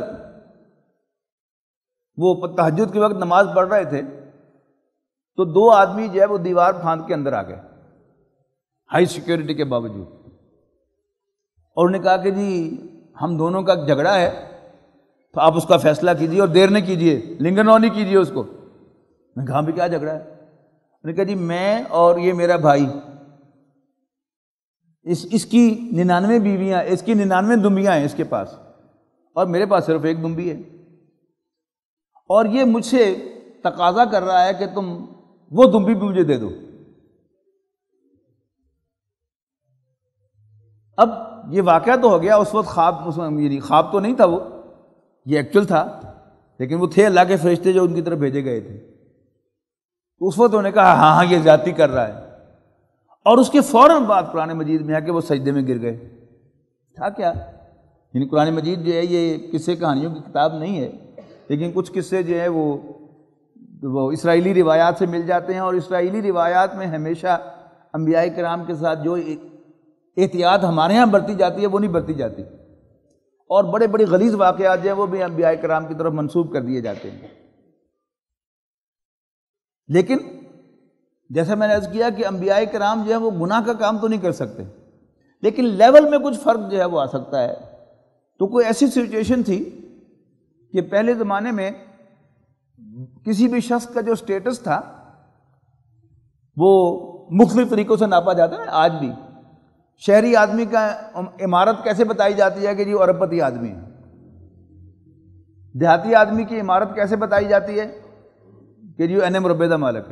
وہ تہجد کے وقت نماز پڑھ رہے تھے تو دو آدمی جو ہے وہ دیوار پھاند کے اندر آ گئے ہائی سیکیورٹی کے باوجود، اور انہوں نے کہا کہ جی ہم دونوں کا جھگڑا ہے تو آپ اس کا فیصلہ کیجیے اور دیر نہ کیجیے، لنگر نہیں کیجیے اس کو۔ میں نے کہا بھی کیا جھگڑا ہے؟ انہوں نے کہا جی میں اور یہ میرا بھائی، اس کی 99 بیویاں، اس کی 99 دمبیاں ہیں اس کے پاس، اور میرے پاس صرف ایک دمبی ہے، اور یہ مجھ سے تقاضا کر رہا ہے کہ تم وہ دمبی بھی مجھے دے دو۔ اب یہ واقعہ تو ہو گیا، اس وقت خواب تو نہیں تھا، وہ یہ ایکچوئل تھا، لیکن وہ تھے اللہ کے فرشتے جو ان کی طرف بھیجے گئے تھے۔ تو اس وقت انہوں نے کہا ہاں ہاں یہ زیادتی کر رہا ہے، اور اس کے فوراً بعد قرآن مجید میں ہے کہ وہ سجدے میں گر گئے۔ تھا کیا؟ یعنی قرآن مجید جو ہے یہ قصے کہانیوں کی کتاب نہیں ہے، لیکن کچھ قصے جو ہیں وہ اسرائیلی روایات سے مل جاتے ہیں، اور اسرائیلی روایات میں ہمیشہ انبیاء کرام کے ساتھ جو احتیاط ہمارے ہاں برتی جاتی ہے وہ نہیں برتی جاتی، اور بڑے بڑے غلیظ واقعات جو ہیں وہ بھی انبیاء کرام کی طرف منسوب کر دیے جاتے ہیں۔ لیکن جیسا میں نے عرض کیا کہ انبیاء کرام جو ہے وہ گناہ کا کام تو نہیں کر سکتے، لیکن لیول میں کچھ فرق جو ہے وہ آ سکتا ہے۔ تو کوئی ایسی سچویشن تھی کہ پہلے زمانے میں کسی بھی شخص کا جو سٹیٹس تھا وہ مختلف طریقوں سے ناپا جاتا ہے۔ آج بھی شہری آدمی کا عمارت کیسے بتائی جاتی ہے کہ جی ارب پتی آدمی ہے، دیہاتی آدمی کی عمارت کیسے بتائی جاتی ہے کہ جی این مربع کا مالک ہے،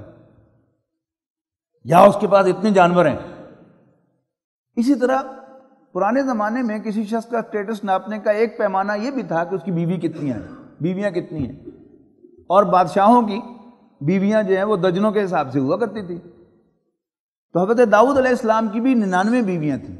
یا اس کے پاس اتنے جانور ہیں۔ اسی طرح پرانے زمانے میں کسی شخص کا سٹیٹس ناپنے کا ایک پیمانہ یہ بھی تھا کہ اس کی بیوی کتنی ہیں، بیویاں کتنی ہیں، اور بادشاہوں کی بیویاں جو ہیں وہ درجنوں کے حساب سے ہوا کرتی تھی۔ تو حضرت داؤد علیہ السلام کی بھی 99 بیویاں تھیں،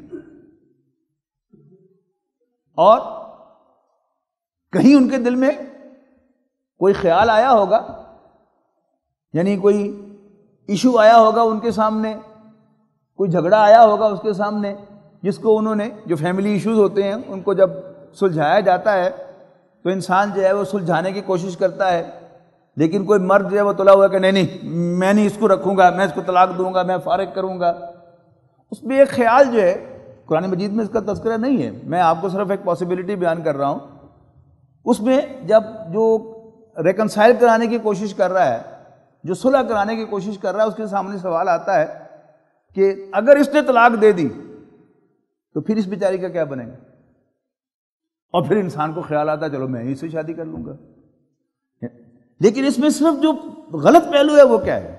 اور کہیں ان کے دل میں کوئی خیال آیا ہوگا، یعنی کوئی ایشو آیا ہوگا ان کے سامنے، کوئی جھگڑا آیا ہوگا اس کے سامنے، جس کو انہوں نے، جو فیملی ایشوز ہوتے ہیں ان کو جب سلجھایا جاتا ہے تو انسان جو ہے وہ سلجھانے کی کوشش کرتا ہے، لیکن کوئی مرد جو ہے وہ تلا ہوا ہے کہ نہیں میں نہیں اس کو رکھوں گا، میں اس کو طلاق دوں گا، میں فارغ کروں گا۔ اس میں ایک خیال جو ہے قرآن مجید میں اس کا تذکرہ نہیں ہے، میں آپ کو صرف ایک پاسبلٹی بیان کر رہا ہوں۔ اس میں جب جو ریکنسائل کرانے کی کوشش کر رہا ہے، جو صلح کرانے کی کوشش کر رہا ہے، اس کے سامنے سوال آتا ہے کہ اگر اس نے طلاق دے دی تو پھر اس بیچاری کا کیا بنے گا؟ اور پھر انسان کو خیال آتا ہے چلو میں ہی سے شادی کر لوں گا۔ لیکن اس میں صرف جو غلط پہلو ہے وہ کیا ہے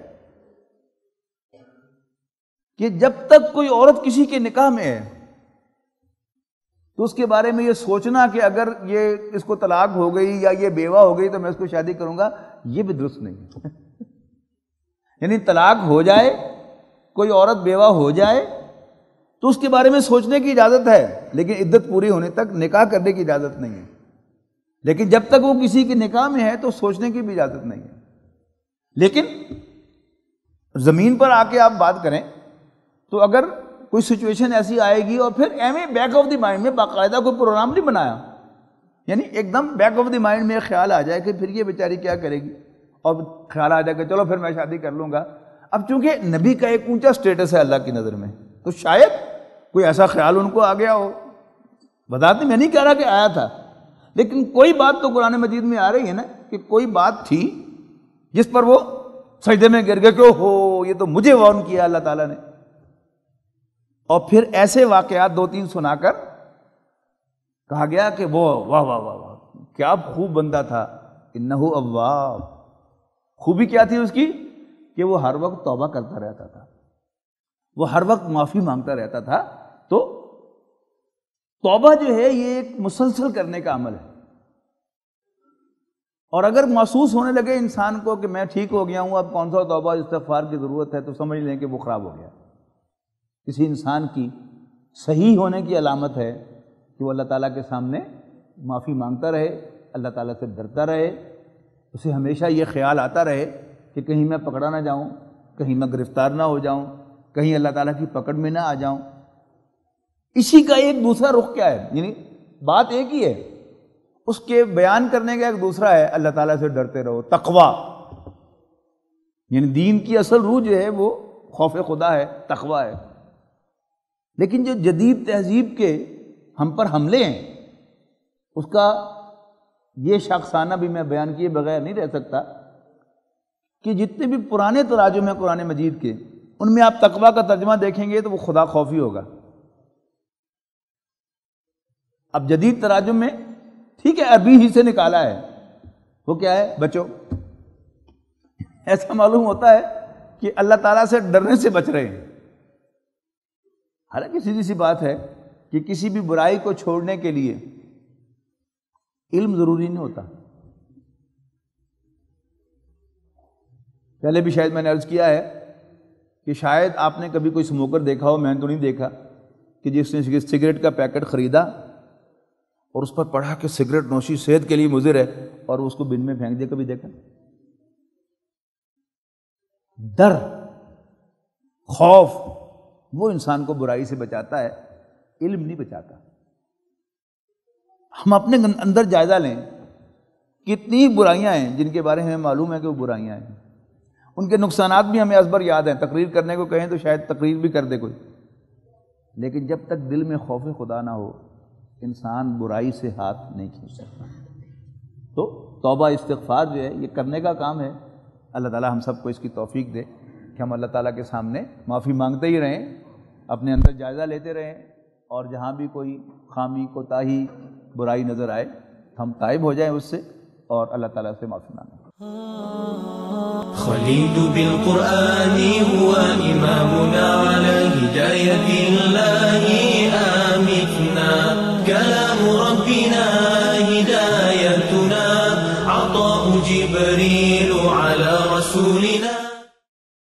کہ جب تک کوئی عورت کسی کے نکاح میں ہے تو اس کے بارے میں یہ سوچنا کہ اگر یہ اس کو طلاق ہو گئی یا یہ بیوہ ہو گئی تو میں اس کو شادی کروں گا، یہ بھی درست نہیں ہے۔ یعنی طلاق ہو جائے، کوئی عورت بیوہ ہو جائے تو اس کے بارے میں سوچنے کی اجازت ہے، لیکن عدت پوری ہونے تک نکاح کرنے کی اجازت نہیں ہے۔ لیکن جب تک وہ کسی کے نکاح میں ہے تو سوچنے کی بھی اجازت نہیں ہے۔ لیکن زمین پر آ کے آپ بات کریں تو اگر کوئی سچویشن ایسی آئے گی، اور پھر ایویں بیک آف دی مائنڈ میں باقاعدہ کوئی پروگرام نہیں بنایا، یعنی ایک دم بیک آف دی مائنڈ میں خیال آ جائے کہ پھر یہ بیچاری کیا کرے گی، اور خیال آ جائے کہ چلو پھر میں شادی کر لوں گا۔ اب چونکہ نبی کا ایک اونچا سٹیٹس ہے اللہ کی نظر میں، تو شاید کوئی ایسا خیال ان کو آ گیا ہو، بتاتے میں نہیں کہہ رہا کہ آیا تھا، لیکن کوئی بات تو قرآن مجید میں آ رہی ہے نا کہ کوئی بات تھی جس پر وہ سجدے میں گر گئے کہ ہو یہ تو مجھے وارن کیا اللہ تعالیٰ نے۔ اور پھر ایسے واقعات 2-3 سنا کر کہا گیا کہ وہ واہ واہ واہ واہ کیا خوب بندہ تھا، انہ اواب۔ خوبی کیا تھی اس کی کہ وہ ہر وقت توبہ کرتا رہتا تھا، وہ ہر وقت معافی مانگتا رہتا تھا۔ تو توبہ جو ہے یہ ایک مسلسل کرنے کا عمل ہے، اور اگر محسوس ہونے لگے انسان کو کہ میں ٹھیک ہو گیا ہوں، اب کون سا توبہ استغفار کی ضرورت ہے، تو سمجھ لیں کہ وہ خراب ہو گیا۔ کسی انسان کی صحیح ہونے کی علامت ہے کہ وہ اللہ تعالیٰ کے سامنے معافی مانگتا رہے، اللہ تعالیٰ سے ڈرتا رہے، اسے ہمیشہ یہ خیال آتا رہے کہ کہیں میں پکڑا نہ جاؤں، کہیں میں گرفتار نہ ہو جاؤں، کہیں اللہ تعالیٰ کی پکڑ میں نہ آ جاؤں۔ اسی کا ایک دوسرا رخ کیا ہے؟ یعنی بات ایک ہی ہے، اس کے بیان کرنے کا ایک دوسرا ہے، اللہ تعالیٰ سے ڈرتے رہو، تقویٰ۔ یعنی دین کی اصل روح جو ہے وہ خوف خدا ہے، تقویٰ ہے۔ لیکن جو جدید تہذیب کے ہم پر حملے ہیں، اس کا یہ شاخسانہ بھی میں بیان کیے بغیر نہیں رہ سکتا کہ جتنے بھی پرانے تراجم ہیں قرآن مجید کے، ان میں آپ تقویٰ کا ترجمہ دیکھیں گے تو وہ خدا خوفی ہوگا۔ اب جدید تراجم میں ٹھیک ہے عربی ہی سے نکالا ہے، وہ کیا ہے؟ بچو۔ ایسا معلوم ہوتا ہے کہ اللہ تعالیٰ سے ڈرنے سے بچ رہے ہیں۔ حالانکہ سیدھی سی بات ہے کہ کسی بھی برائی کو چھوڑنے کے لیے علم ضروری نہیں ہوتا۔ پہلے بھی شاید میں نے عرض کیا ہے کہ شاید آپ نے کبھی کوئی اسموکر دیکھا ہو، میں نے تو نہیں دیکھا، کہ جس نے سگریٹ کا پیکٹ خریدا اور اس پر پڑھا کہ سگریٹ نوشی صحت کے لیے مضر ہے اور اس کو بن میں پھینک دیا۔ کبھی دیکھا؟ ڈر، خوف وہ انسان کو برائی سے بچاتا ہے، علم نہیں بچاتا۔ ہم اپنے اندر جائزہ لیں، کتنی برائیاں ہیں جن کے بارے میں ہمیں معلوم ہے کہ وہ برائیاں ہیں، ان کے نقصانات بھی ہمیں ازبر یاد ہیں، تقریر کرنے کو کہیں تو شاید تقریر بھی کر دے کوئی، لیکن جب تک دل میں خوف خدا نہ ہو انسان برائی سے ہاتھ نہیں کھینچ سکتا۔ تو توبہ استغفار جو ہے یہ کرنے کا کام ہے۔ اللہ تعالیٰ ہم سب کو اس کی توفیق دے کہ ہم اللہ تعالیٰ کے سامنے معافی مانگتے ہی رہیں، اپنے اندر جائزہ لیتے رہیں، اور جہاں بھی کوئی خامی، کوتاہی، برائی نظر آئے ہم تائب ہو جائیں اس سے اور اللہ تعالیٰ سے معافی مانگیں۔ خليل بالقرآن هو إمامنا على هداية الله